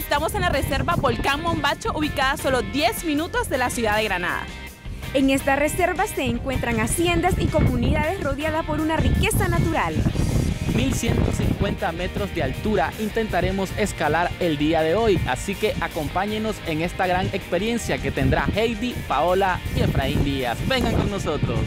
estamos en la reserva Volcán Mombacho, ubicada a solo 10 minutos de la ciudad de Granada. En esta reserva se encuentran haciendas y comunidades rodeadas por una riqueza natural. 1150 metros de altura intentaremos escalar el día de hoy, así que acompáñenos en esta gran experiencia que tendrá Heidi, Paola y Efraín Díaz. Vengan con nosotros.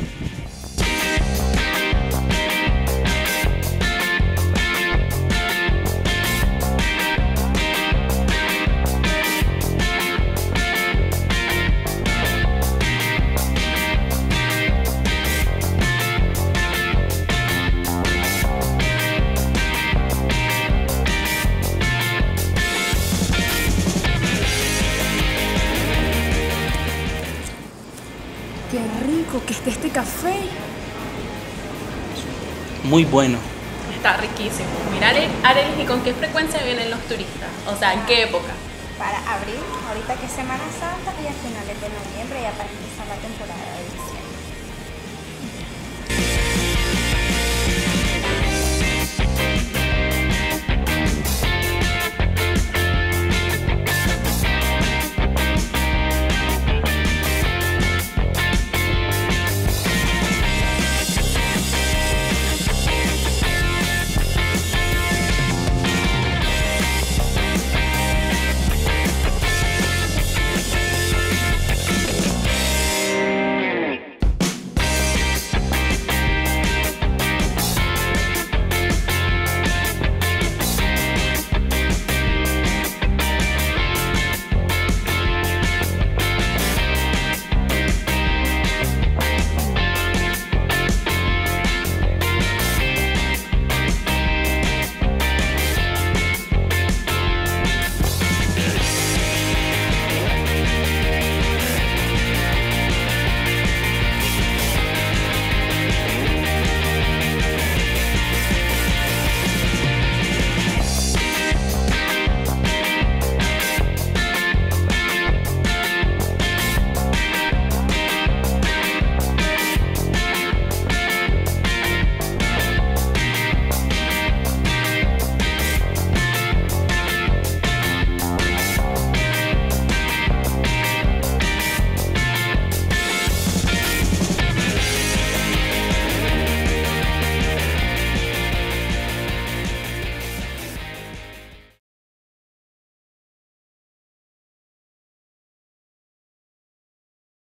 ¡Qué rico que esté este café! Muy bueno. Está riquísimo. Mira, Arelis, ¿y con qué frecuencia vienen los turistas? O sea, ¿en qué época? Para abril, ahorita que es Semana Santa, y a finales de noviembre ya para empezar la temporada